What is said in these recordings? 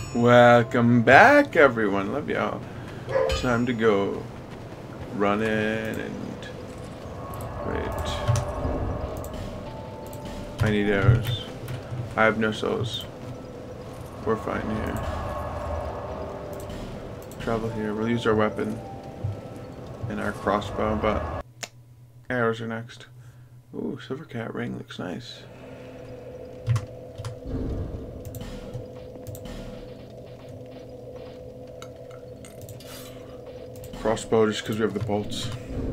Welcome back, everyone. Love y'all. Time to go running and wait. I need arrows. I have no souls. We're fine here. Travel here. We'll use our weapon and our crossbow, but arrows are next. Ooh, silver cat ring looks nice. Crossbow just because we have the bolts.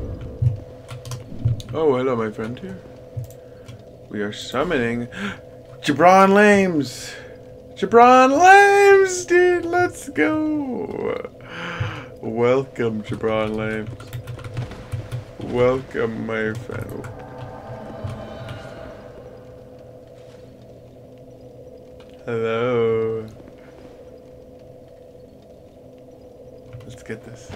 Oh, hello, my friend here. We are summoning Jabron Lames. Jabron Lames, dude, let's go. Welcome, Jabron Lames. Welcome, my friend. Hello. Let's get this.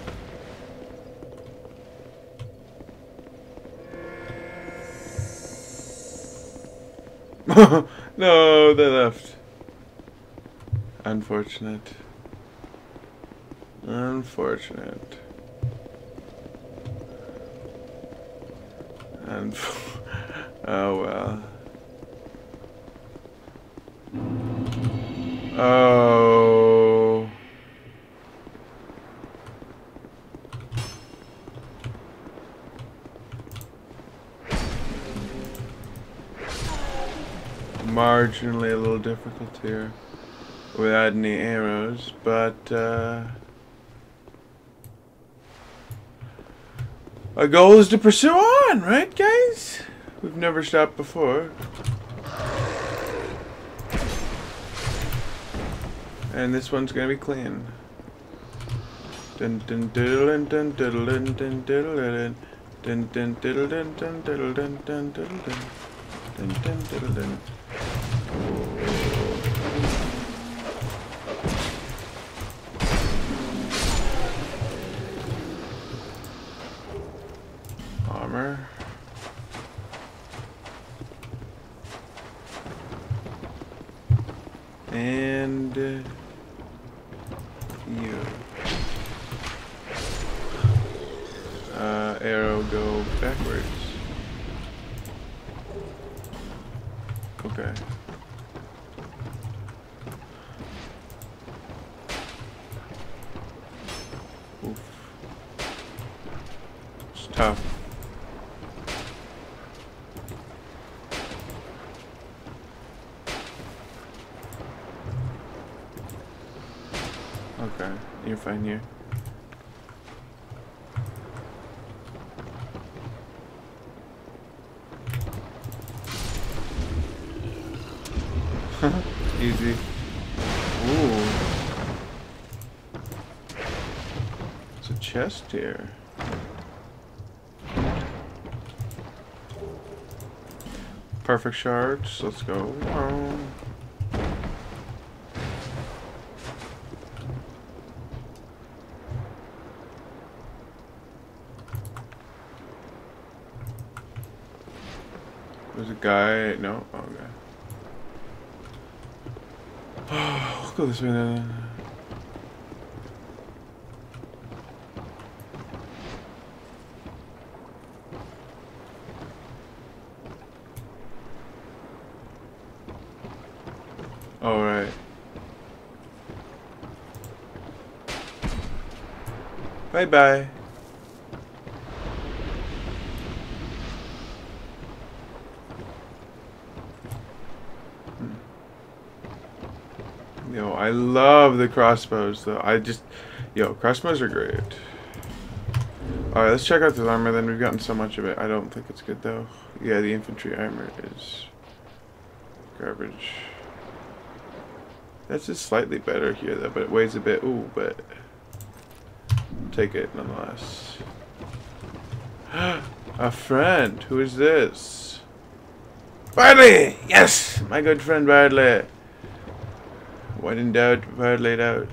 No, they left. Unfortunate. Unfortunate. Oh well. Oh. Marginally a little difficult here without any arrows, but our goal is to pursue on, right, guys? We've never stopped before. And this one's gonna be clean. Dun dun diddle dun diddle dun dun diddle dun dun dun diddle dun dun diddle dun dun diddle dun dun dun diddle dun. Armor. And you. Arrow go backwards. Okay. Oof. It's tough. Okay, you're fine here. Easy. Ooh. It's a chest here. Perfect shards. Let's go. There's a guy. No? Oh, okay. Let's go this way then. All right. Bye bye. Yo, I love the crossbows though. Yo, crossbows are great. Alright, let's check out this armor then. We've gotten so much of it. I don't think it's good though. Yeah, the infantry armor is garbage. That's just slightly better here though, but it weighs a bit. Ooh, but take it nonetheless. A friend. Who is this? Bradley! Yes! My good friend Bradley. When in doubt, Bradley it out.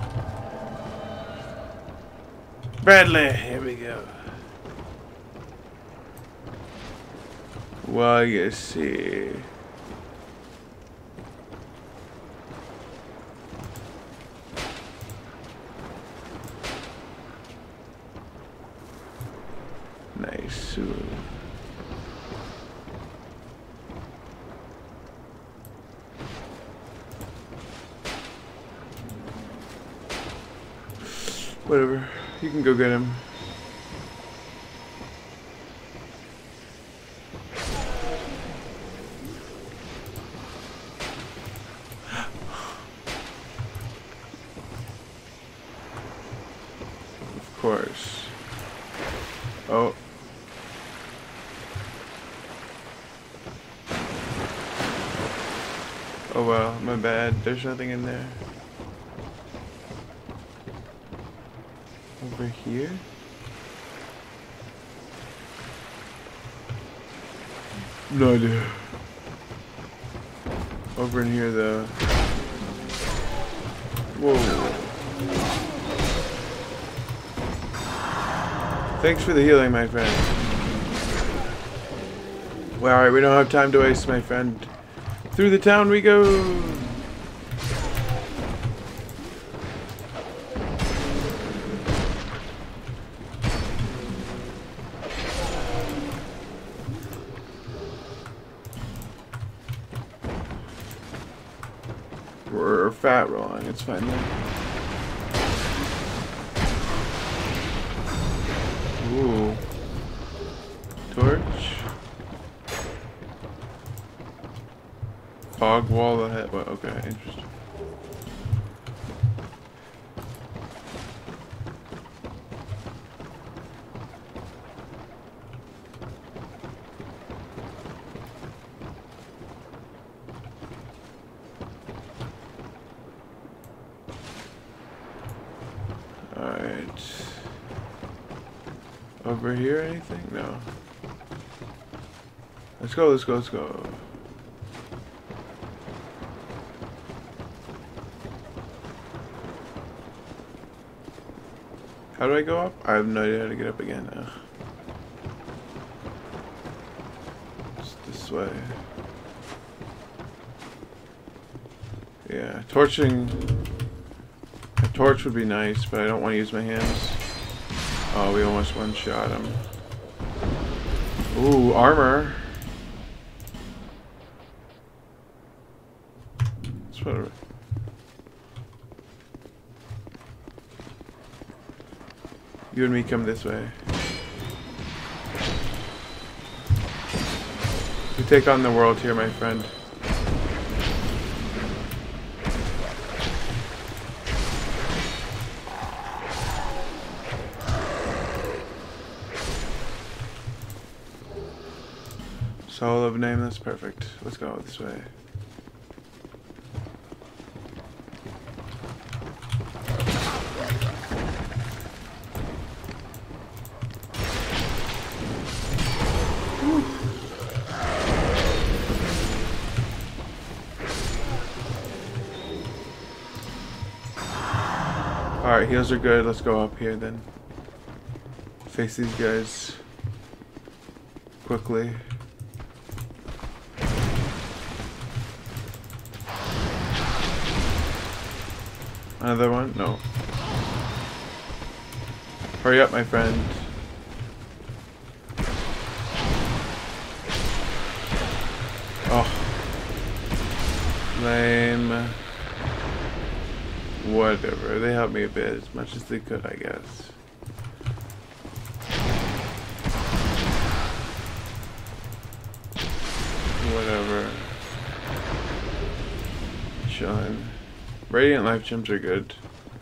Bradley, here we go. Well, you see. Nice. Ooh. Whatever. You can go get him. Of course. Oh. Oh well, my bad. There's nothing in there. Over here? No idea. Over in here though. Whoa. Thanks for the healing, my friend. Well, alright, we don't have time to waste, my friend. Through the town we go! We're fat rolling, it's fine then. Ooh. Torch. Fog wall ahead. Well, okay, interesting. Alright. Over here, anything? No. Let's go, let's go, let's go. How do I go up? I have no idea how to get up again. Ugh. It's this way. Yeah, torching. A torch would be nice, but I don't want to use my hands. Oh, we almost one-shot him. Ooh, armor. That's what. You and me come this way. We take on the world here, my friend. Soul of Nameless, perfect. Let's go this way. Alright, heals are good. Let's go up here then. Face these guys quickly. Another one? No. Hurry up, my friend. Oh. Lame. Whatever. They helped me a bit, as much as they could, I guess. Whatever. Chillin'. Radiant life gems are good.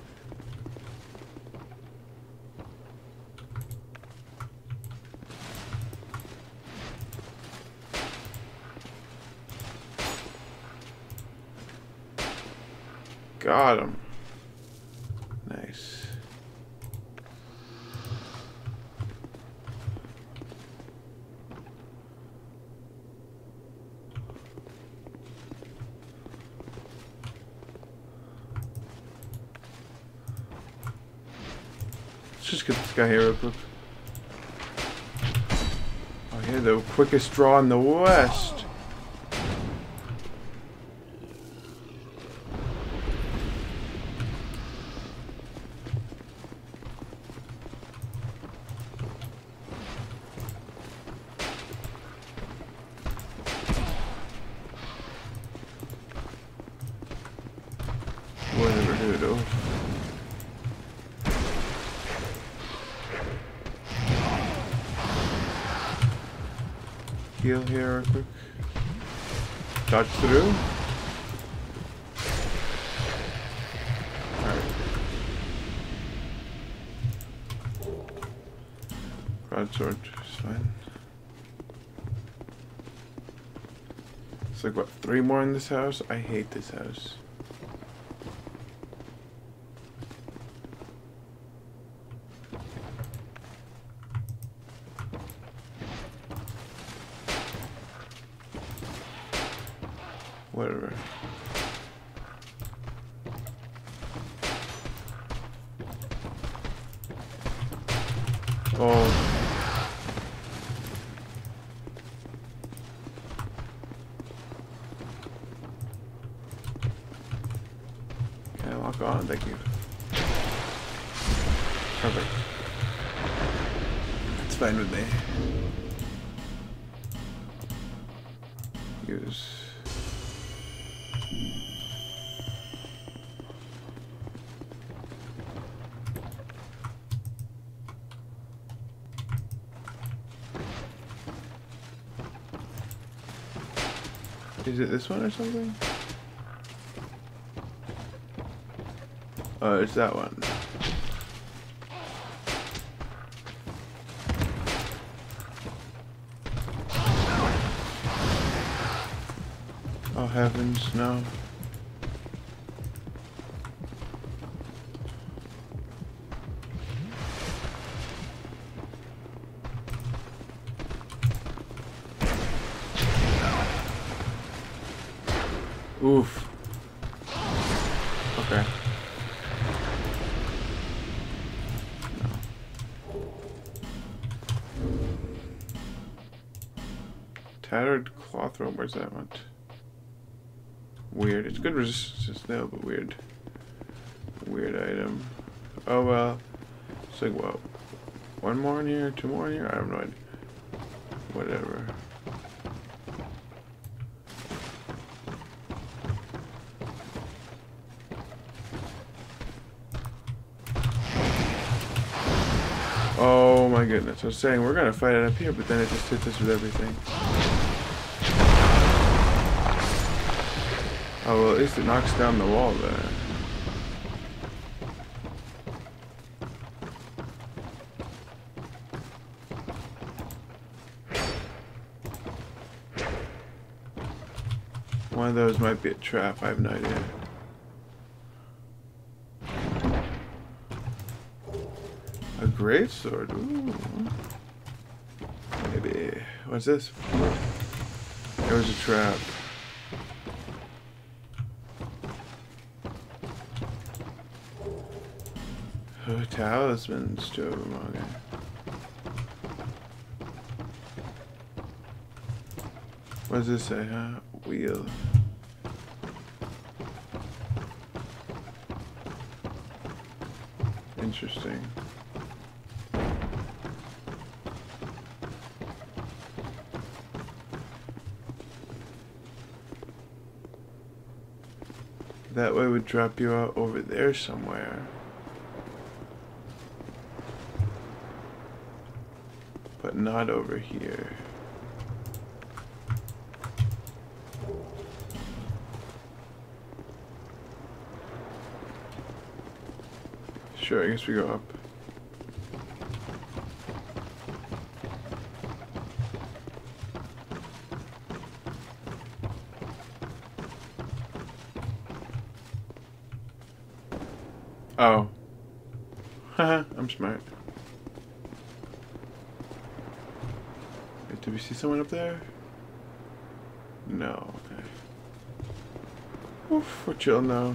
Got him. Nice. Let's just get this guy here real quick. Oh yeah, the quickest draw in the West. Whatever, dude. Oh. Heal here real quick. Dodge through. Alright. Broadsword is fine. It's like, what, 3 more in this house? I hate this house. Whatever. Oh. Can I lock on? Thank you. Perfect. That's fine with me. Use. Is it this one or something? Oh, it's that one. Oh heavens, no. Oof. Okay. No. Tattered cloth robe, where's that one? Weird. It's good resistance now, but weird. Weird item. Oh well. It's like, what? 1 more in here? 2 more in here? I have no idea. Whatever. Oh my goodness. I was saying we're gonna fight it up here, but then it just hits us with everything. Oh well, at least it knocks down the wall there. One of those might be a trap, I have no idea. A greatsword, ooh. Maybe. What's this? It was a trap. Oh, talismans, Joe. Okay. What does this say, huh? Wheel. Interesting. That way would drop you out over there somewhere. But not over here. Sure, I guess we go up. Oh. Haha, I'm smart. Wait, did we see someone up there? No, okay. Oof, we're chill now.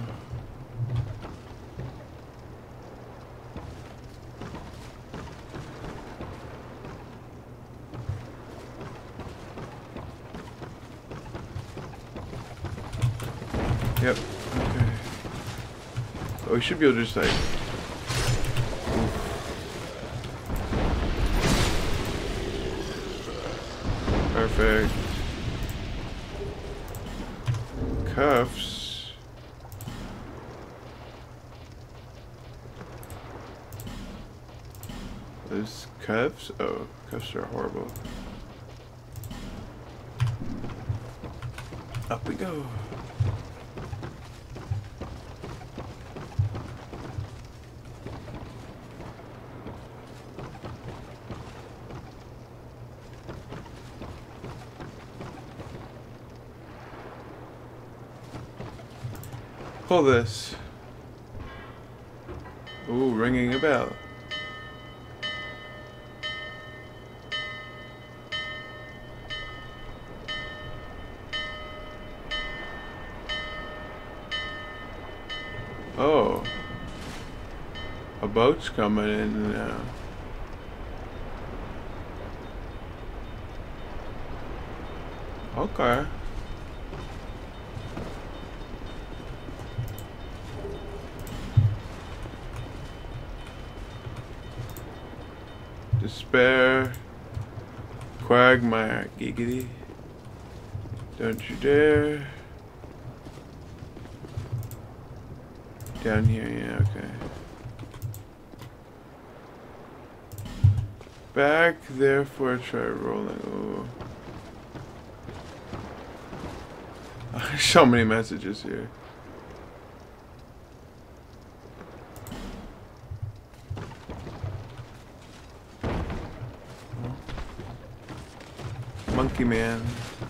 Yep, okay. Oh, we should be able to just like... Oof. Perfect. Cuffs. Those cuffs? Oh, cuffs are horrible. Up we go. Pull this. Ooh, ringing a bell. Oh. A boat's coming in now. Okay. Despair. Quagmire. Giggity. Don't you dare. Down here, yeah, okay. Back, therefore try rolling. Ooh. So many messages here. Monkey man.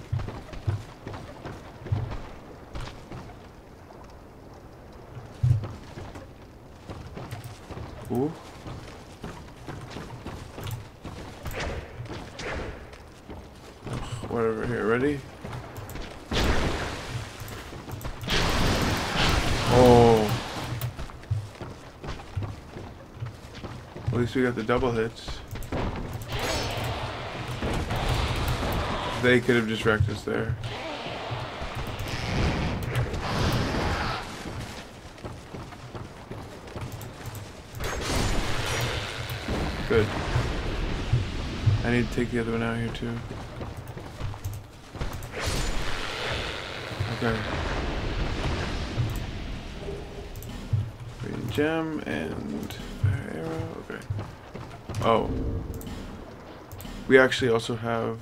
Ooh. Whatever here, ready? Oh. At least we got the double hits. They could have just wrecked us there. Good. I need to take the other one out here too. Okay. Green gem and fire arrow. Okay. Oh. We actually also have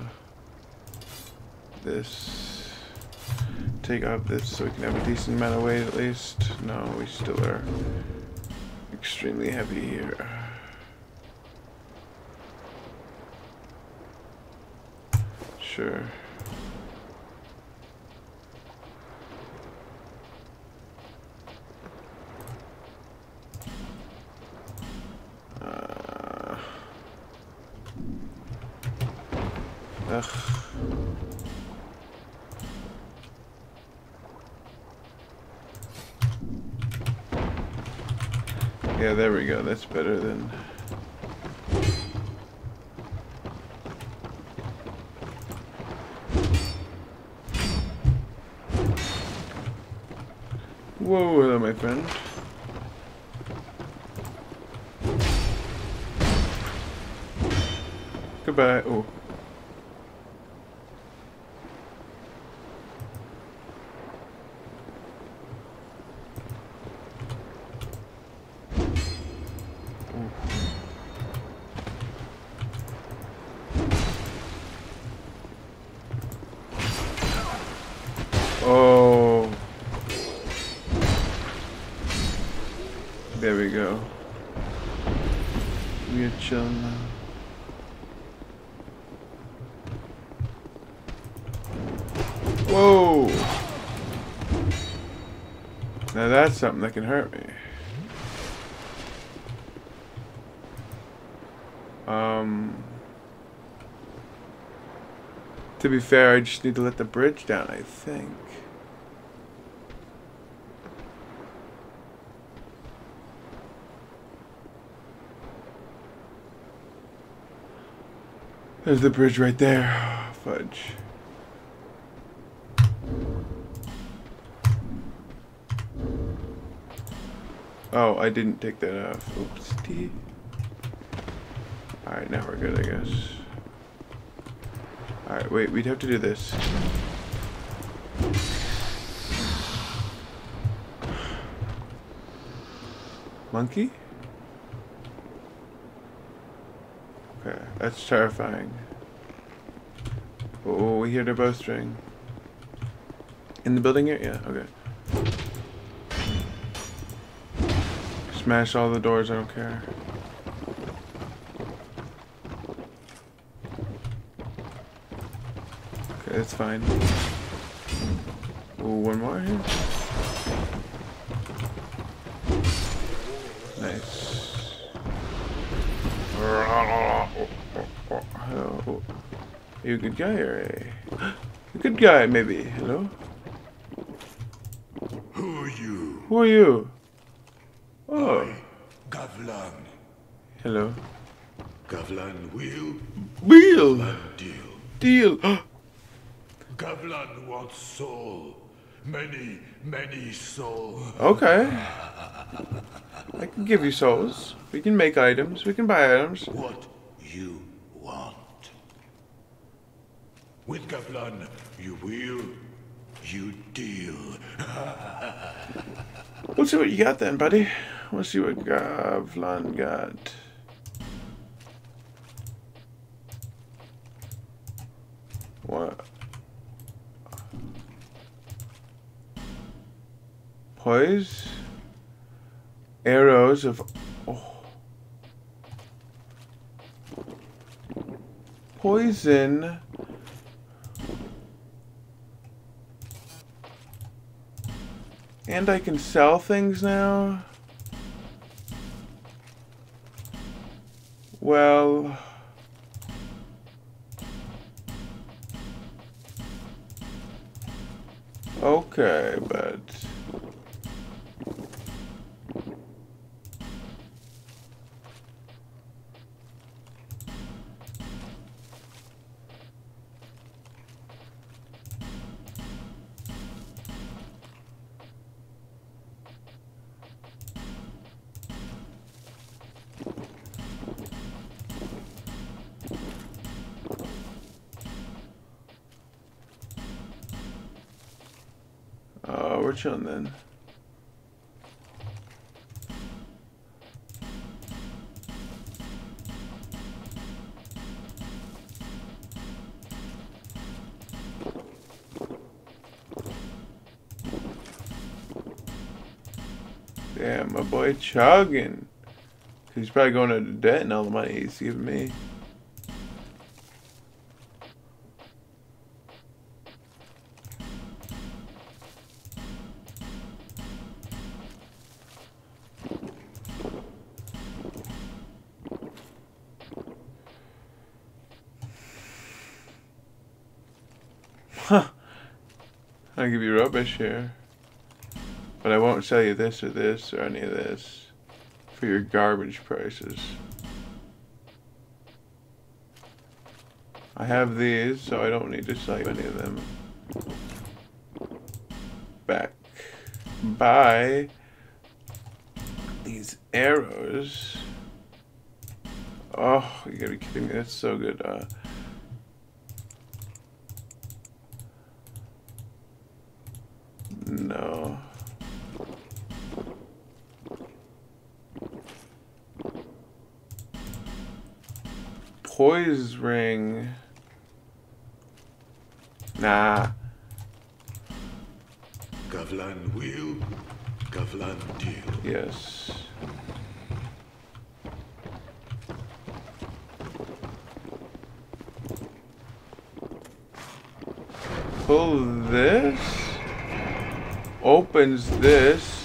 this. Take out this so we can have a decent amount of weight at least. No, we still are extremely heavy here. Sure. Ugh. Yeah, there we go. That's better than... Whoa, hello, my friend. Goodbye. Oh. Oh. There we go. We are chilling now. Whoa! Now that's something that can hurt me. To be fair, I just need to let the bridge down, I think. There's the bridge right there. Fudge. Oh, I didn't take that off. Oopsie. Alright, now we're good, I guess. Alright, wait, we'd have to do this. Monkey? That's terrifying. Oh, we hear their bowstring. In the building here? Yeah, okay. Smash all the doors, I don't care. Okay, that's fine. Ooh, one more here. Nice. Oh, are you a good guy or a good guy, maybe? Hello? Who are you? Who are you? Oh. Caeln. Hello. Caeln will. Wheel! Deal. Deal! Caeln wants soul. Many, many souls. Okay. I can give you souls. We can make items. We can buy items. What you want. With Caeln, you will. You deal. We'll see what you got then, buddy. We'll see what Caeln got. What? Poise? Arrows of... Oh. Poison... And I can sell things now? Well... Okay, but... we're chilling then. Damn, my boy chugging. He's probably going into debt and all the money he's giving me. Huh. I'll give you rubbish here. But I won't sell you this or any of this for your garbage prices. I have these, so I don't need to sell you any of them. Back. Buy these arrows. Oh, you gotta be kidding me. That's so good. No. Poise ring. Nah. Caeln will. Caeln deal. Yes. Pull this. Opens this.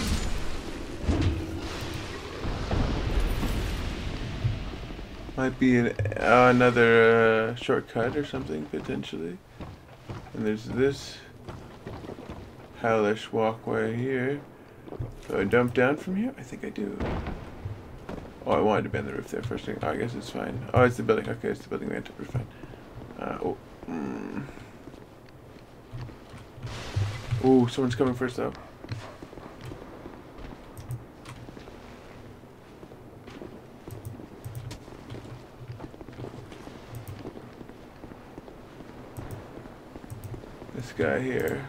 Might be another shortcut or something, potentially. And there's this hellish walkway here. Do I dump down from here? I think I do. Oh, I wanted to be on the roof there first thing. Oh, I guess it's fine. Oh, it's the building. Okay, it's the building we entered. We're fine. Ooh, someone's coming first, though. This guy here.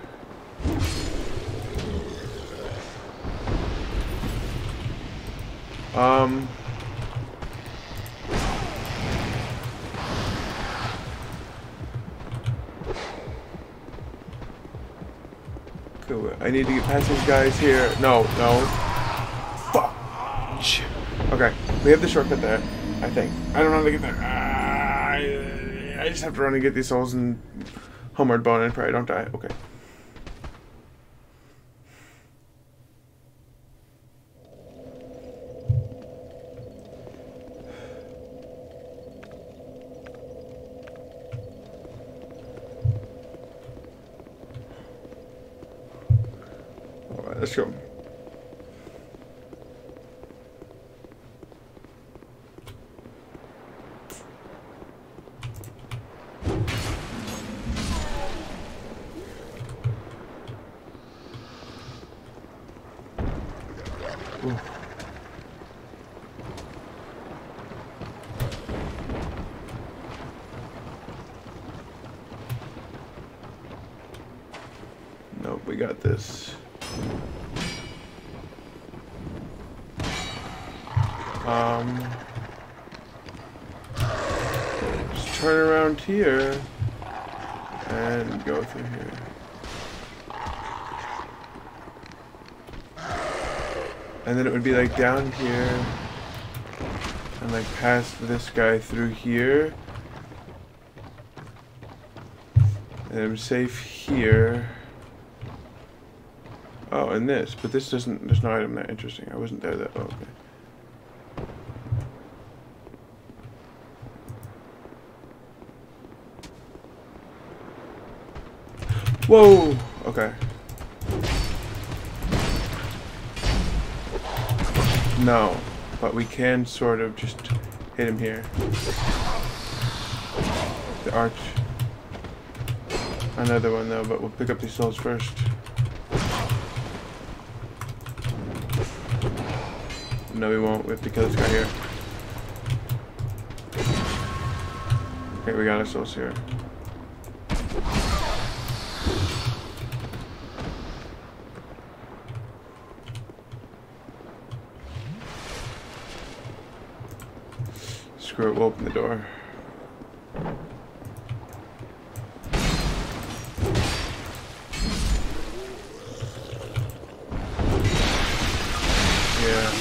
I need to get past these guys here. No, no. Fuck. Shit. Okay, we have the shortcut there, I think. I don't know how to get there. I just have to run and get these souls and homeward bone and probably don't die. Okay. Alright, let's go. Ooh. Nope, we got this. Just turn around here and go through here. And then it would be like down here and like past this guy through here. And I'm safe here. Oh, and this, but this doesn't, there's no item there. Interesting. I wasn't there that, oh, okay. Whoa! Okay. No, but we can sort of just hit him here. The arch. Another one though, but we'll pick up these souls first. No, we won't. We have to kill this guy here. Okay, we got our souls here. Screw it, we'll open the door. Yeah.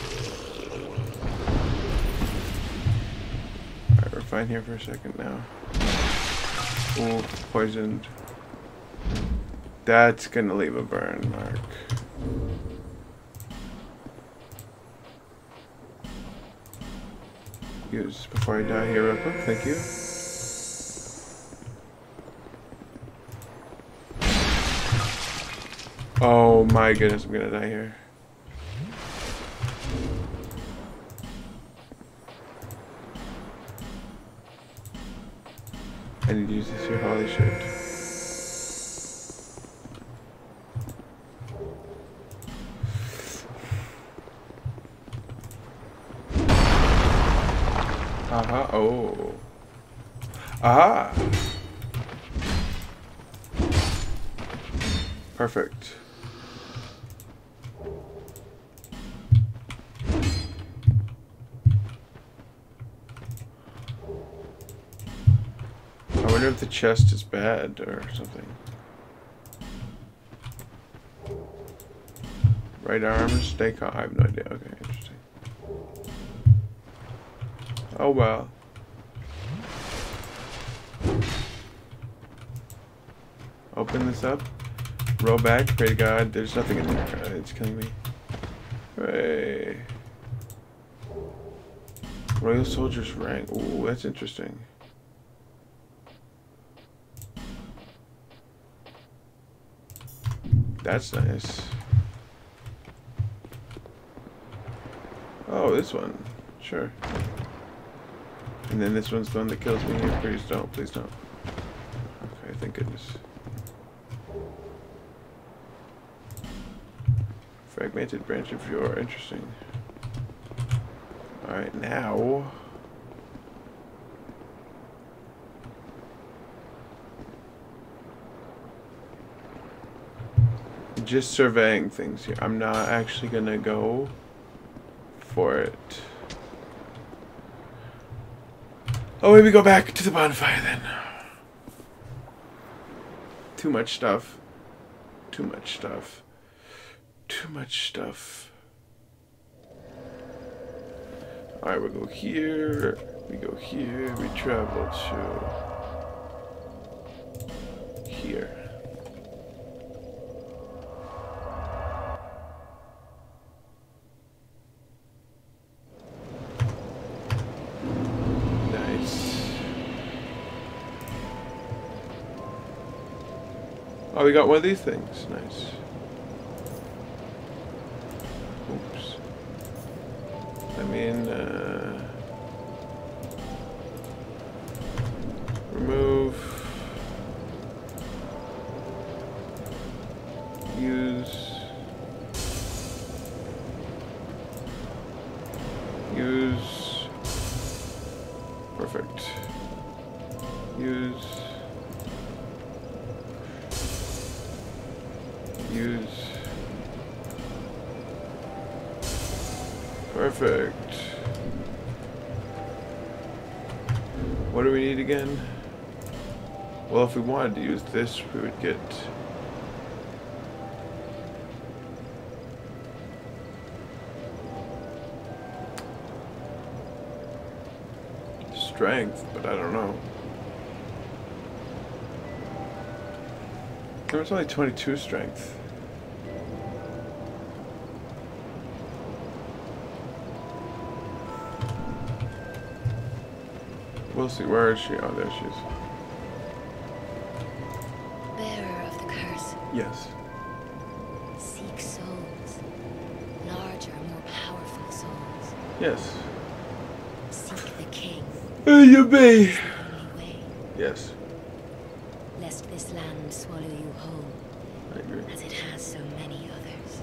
Alright, we're fine here for a second now. Ooh, poisoned. That's gonna leave a burn mark. Use before I die here real quick, thank you. Oh my goodness, I'm gonna die here. I need to use this here, holy shit. Aha, oh. Aha! Perfect. I wonder if the chest is bad or something. Right arm, stay calm. I have no idea. Okay, interesting. Oh well. Open this up. Roll back. Pray to God. There's nothing in there. It's killing me. Hooray. Royal Soldier's rank. Ooh, that's interesting. That's nice. Oh, this one. Sure. And then this one's the one that kills me here. Please don't. Please don't. Okay, thank goodness. Fragmented branch of yore. Interesting. Alright, now... just surveying things here. I'm not actually gonna go for it. Oh, maybe go back to the bonfire then. Too much stuff. Too much stuff. Too much stuff. Alright, we go here. We go here. We travel to here. Oh, we got one of these things. Nice. Oops. I mean, remove. Use. Use. Perfect. Use. Use. Perfect. What do we need again? Well, if we wanted to use this, we would get strength, but I don't know. There was only 22 strength. We'll see. Where is she? Oh, there she is. Bearer of the curse. Yes. Seek souls. Larger, more powerful souls. Yes. Seek the king. You be. It's the only way. Yes. Lest this land swallow you whole, I agree. as it has so many others.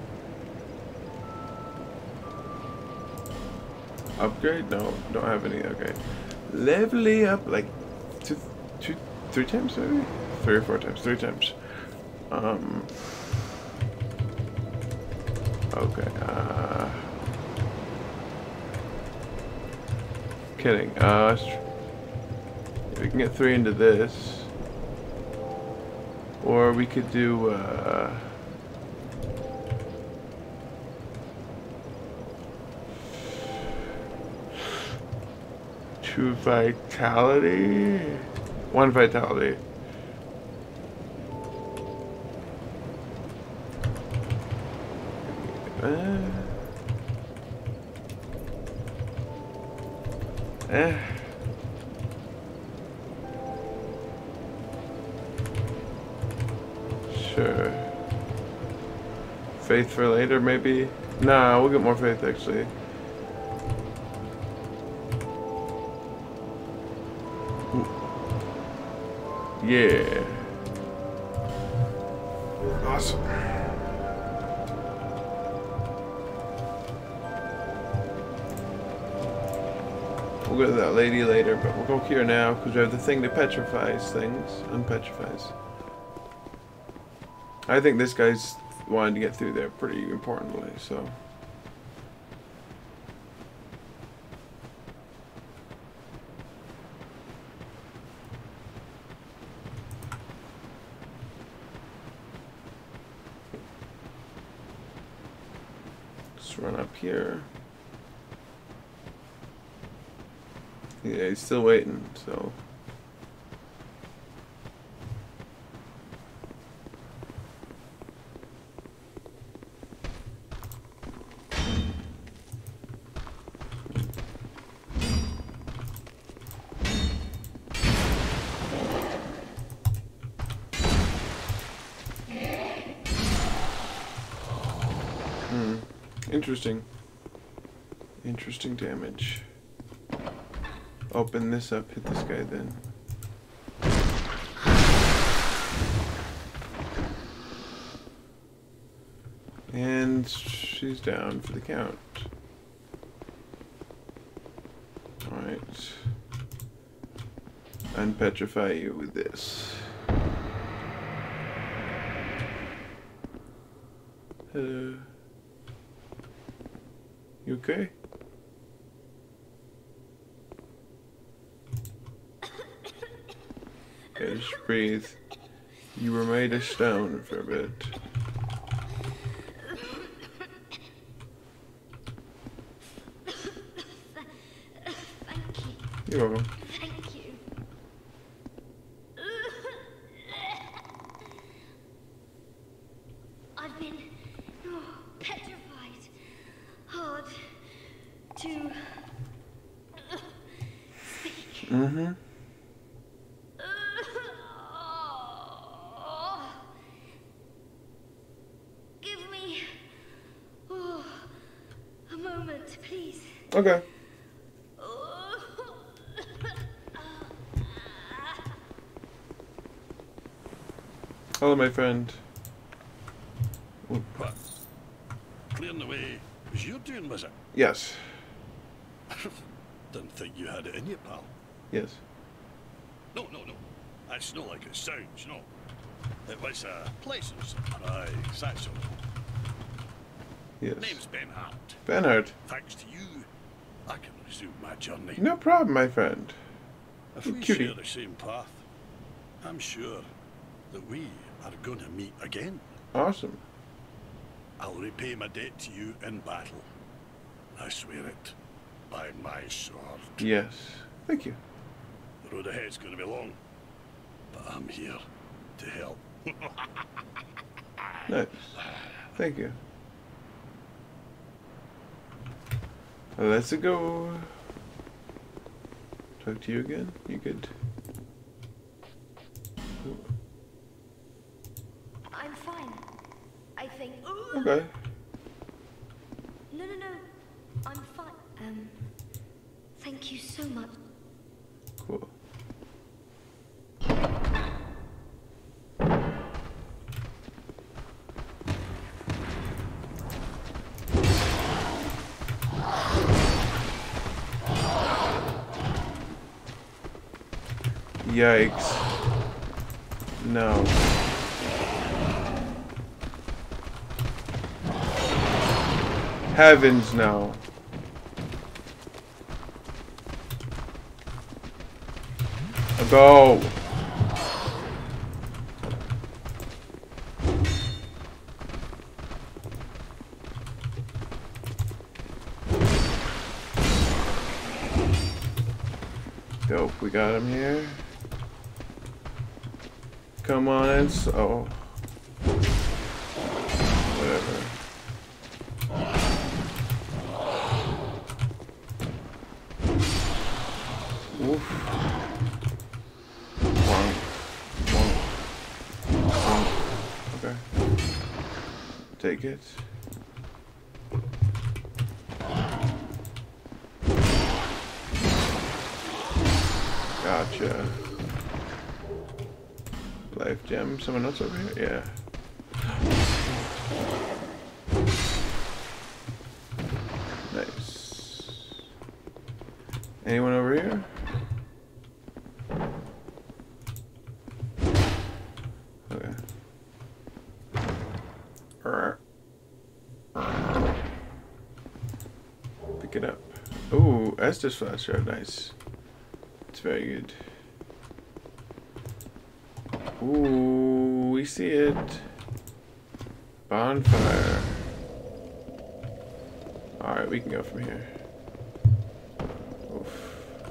Upgrade? No, don't have any. Okay. Leveling up like three times maybe? 3 or 4 times. 3 times. Okay. Kidding. We can get 3 into this. Or we could do, 2 vitality? 1 vitality. Sure. Faith for later, maybe? Nah, we'll get more faith, actually. Ooh. Yeah. Awesome. We'll go to that lady later, but we'll go here now because we have the thing that petrifies things, unpetrifies. I think this guy's wanted to get through there pretty importantly, so. Just run up here. Yeah, he's still waiting, so. Interesting. Interesting damage. Open this up, hit this guy then. And she's down for the count. Alright. Unpetrify you with this. Hello. You okay? Okay, just breathe. You were made of stone for a bit. You're welcome. Thank you. I've been petrified. Hard to speak. Mm-hmm. Give me a moment, please. Okay. Hello, my friend. Oop. What? Clearing the way was you doing, was it? Yes. Didn't think you had it in you, pal. Yes. No. That's not like it sounds, no. It was a pleasant surprise, that's all. Yes. Name's Ben Hart. Bernhard. Thanks to you, I can resume my journey. No problem, my friend. If You we cutie. share the same path, I'm sure that we are going to meet again. Awesome. I'll repay my debt to you in battle. I swear it, by my sword. Yes. Thank you. The road ahead's going to be long, but I'm here to help. Nice. Thank you. Let's go. Talk to you again. You good? Ooh. I'm fine. I think. Okay. No. I'm fine. Thank you so much. Cool. Yikes. No. Heavens no. Go. Dope, we got him here. Come on in. Oh. Whatever. Oof. Wonk. Wonk. Wonk. Okay. Take it. Gotcha. Life gem. Someone else over here? Yeah. Nice. Anyone over here? Okay. Pick it up. Ooh, Estes flashlight. Nice. It's very good. Ooh, we see it. Bonfire. Alright, we can go from here. Oof.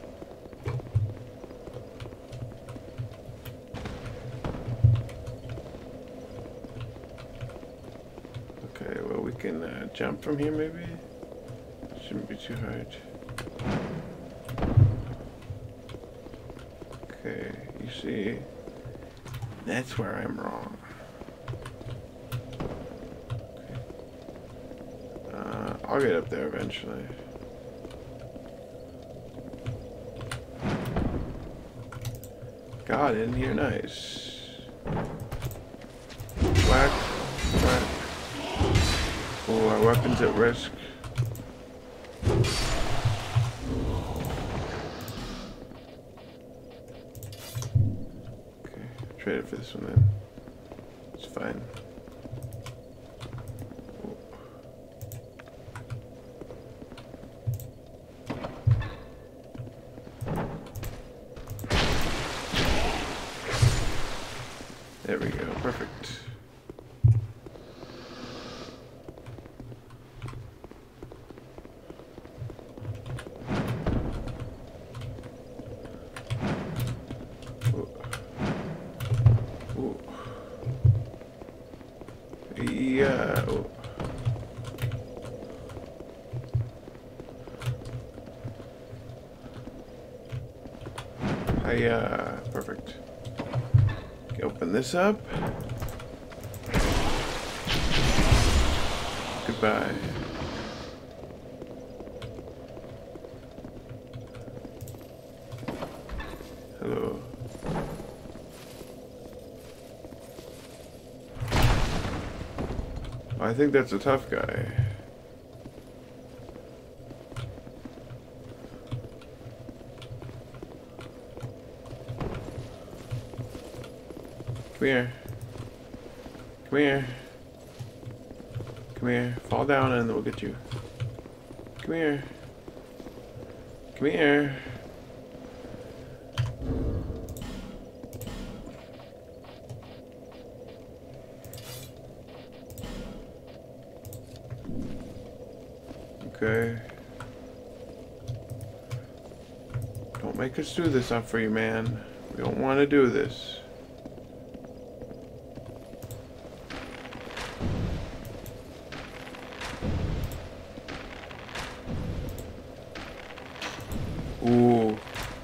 Okay, well we can jump from here maybe? Shouldn't be too hard. Okay, you see, that's where I'm wrong. Okay. I'll get up there eventually. Got in here, nice. Whack, whack. Oh, our weapon's at risk. Trade it for this one then. It's fine. Ooh. There we go. Perfect. Yeah. Oh. Hiya. Perfect. Okay, open this up. Goodbye. Hello. I think that's a tough guy. Come here. Come here. Come here. Fall down and we'll get you. Come here. Come here. Okay. Don't make us do this up for you, man. We don't want to do this. Ooh.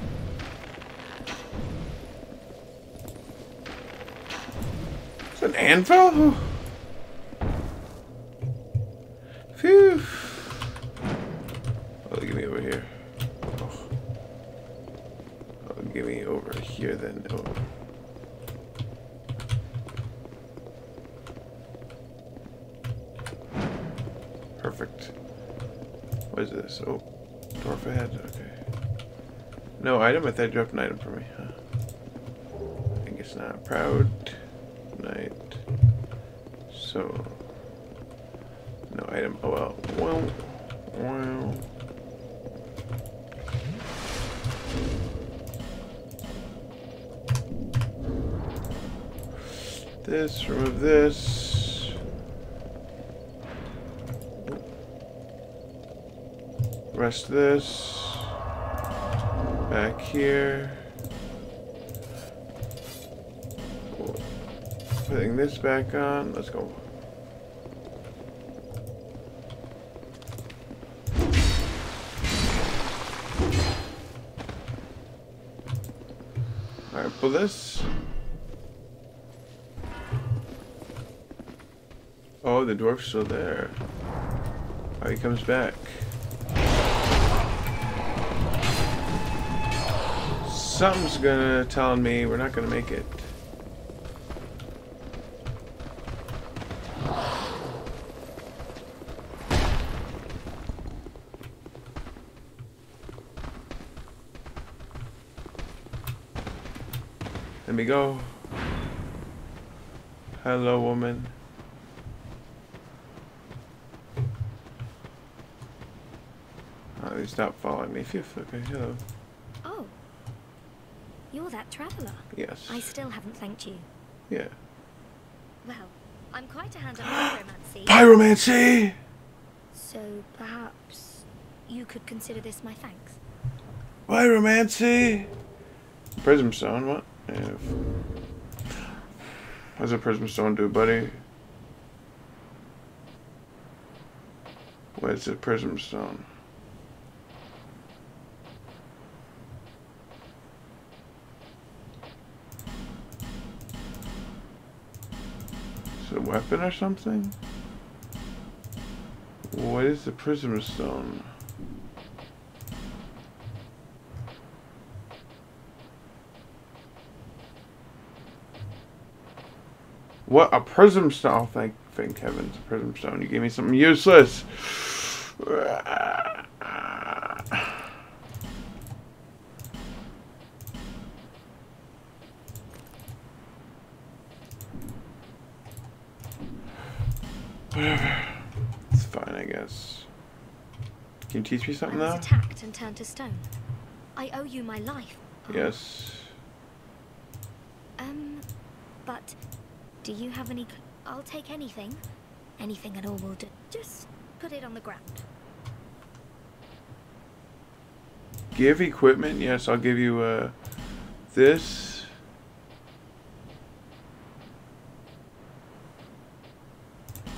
It's an anvil? Phew. Oh, give me over here. Oh, give me over here then. Oh. Perfect. What is this? Oh, dwarf ahead. Okay. No item? I thought you dropped an item for me. Huh? I guess not. Proud knight. So. No item. Oh well. Wow. This, remove this. Rest this. Back here. Putting this back on. Let's go. Alright, pull this. Oh, the dwarf's still there. Oh, he comes back. Something's gonna tell me we're not gonna make it. Let me go. Hello, woman. Oh, they stopped following me. Phew, okay, hello. Oh. You're that traveler. Yes. I still haven't thanked you. Yeah. Well, I'm quite a hand at pyromancy. Pyromancy! So perhaps you could consider this my thanks. Pyromancy! Prism stone, what? Yeah. What does a prism stone do, buddy? Where's the prism stone? Is it a weapon or something? What is the prism stone? What? A prism stone? Oh, thank heavens, a prism stone. You gave me something useless. Whatever. It's fine, I guess. Can you teach me something I was now? attacked and turned to stone. I owe you my life. Yes. But do you have any? I'll take anything. Anything at all will do. Just put it on the ground. Give equipment? Yes, I'll give you this.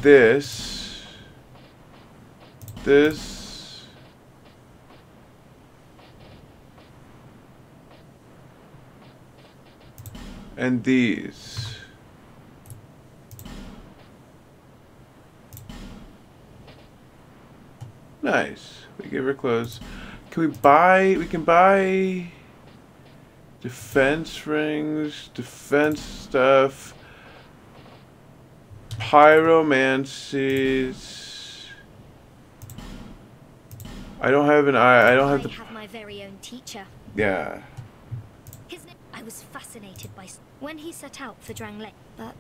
this, this, and these. Nice. We give her clothes. Can we buy? We can buy defense rings, defense stuff, pyromancies. I don't have an eye. I don't have the. I have my very own teacher. Yeah. His name. I was fascinated by when he set out for Drangleic, but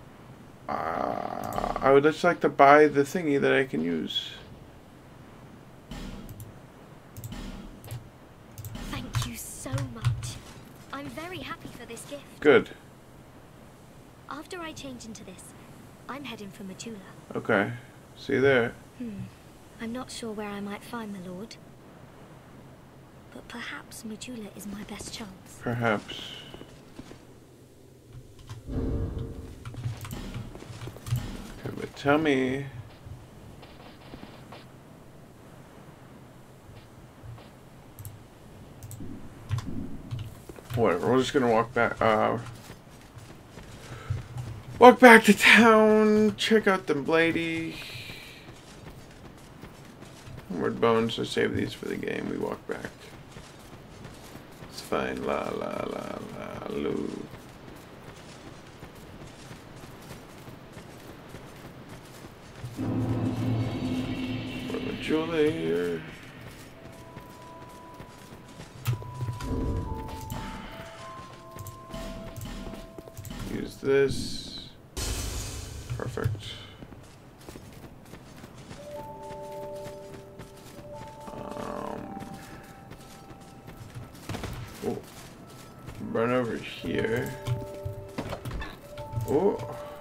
I would just like to buy the thingy that I can use. thank you so much. I'm very happy for this gift. Good. After I change into this, I'm heading for Majula. Okay. See you there. I'm not sure where I might find my lord, but perhaps Majula is my best chance. Perhaps. Okay, but tell me. Whatever, we're just gonna walk back. Walk back to town. Check out the lady. Homeward bones. To save these for the game. We walk back. It's fine. La la la la loo. We're with Julie here. Use this. Perfect. Oh. Run over here. Oh.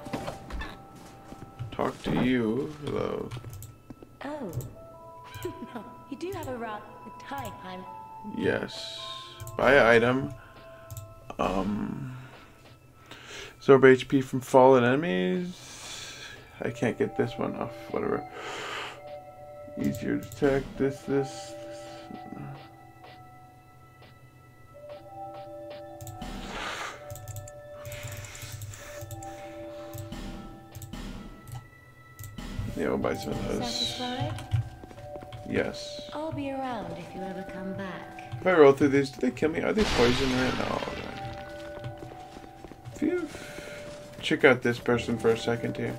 Talk to you. Hello. Oh. You do have a rather time. Yes. Buy item. Absorb HP from fallen enemies. I can't get this one off. Whatever. Easier to attack. This. Yeah, we'll buy some of those. Satisfied? Yes. I'll be around if you ever come back. If I roll through these, do they kill me? Are they poison right now? Phew. Check out this person for a second here.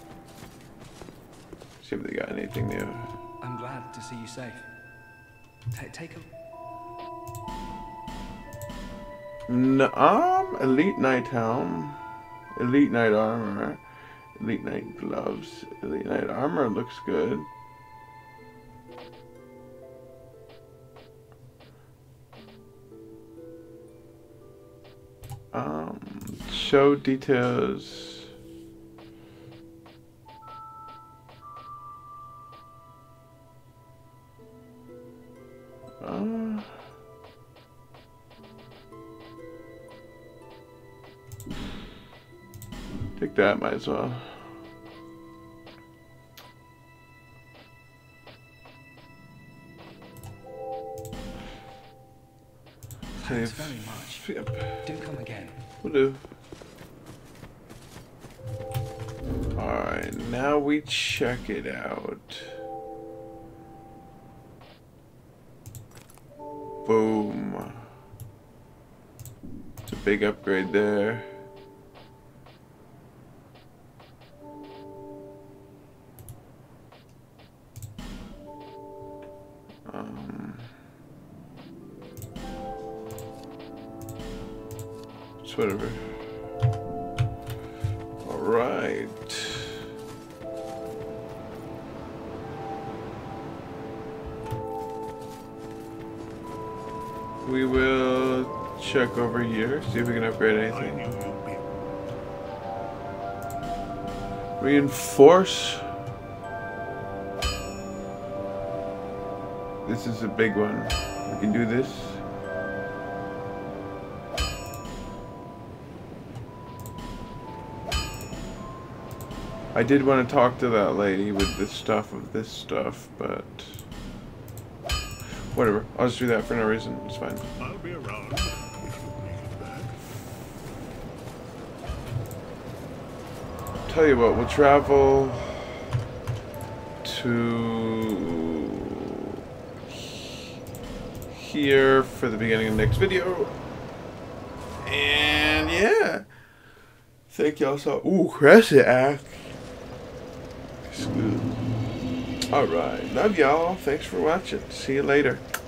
See if they got anything new. I'm glad to see you safe. Take a... Elite Knight Helm. Elite Knight Armor. Elite Knight Gloves. Elite Knight Armor looks good. Show details. Take that, might as well. Thanks very much. Yep. Do come again. Will do. Alright, now we check it out. Boom. It's a big upgrade there. It's whatever. Alright. We will check over here, see if we can upgrade anything. Reinforce. This is a big one. We can do this. I I did want to talk to that lady with this stuff, but whatever. I'll just do that for no reason. It's fine. I'll be around if you make it back. Tell you what, we'll travel to here for the beginning of the next video. And yeah. Thank y'all so. Ooh, crescent act. It's good. Alright. Love y'all. Thanks for watching. See you later.